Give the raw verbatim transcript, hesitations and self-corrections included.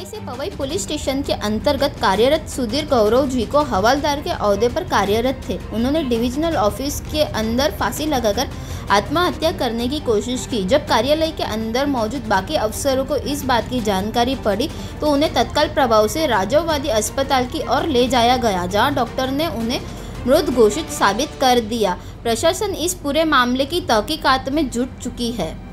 से Pawai police station के अंतर्गत कार्यरत सुधीर गौरव जी को हवलदार के ओहदे पर कार्यरत थे। उन्होंने डिविजनल ऑफिस के अंदर फांसी लगाकर आत्महत्या करने की कोशिश की। जब कार्यालय के अंदर मौजूद बाकी अफसरों को इस बात की जानकारी पड़ी तो उन्हें तत्काल प्रभाव से राजीवगांधी अस्पताल की ओर ले जाया गया, जहां डॉक्टर ने उन्हें मृत घोषित साबित कर दिया। प्रशासन इस पूरे मामले की तहकीकात में जुट चुकी है।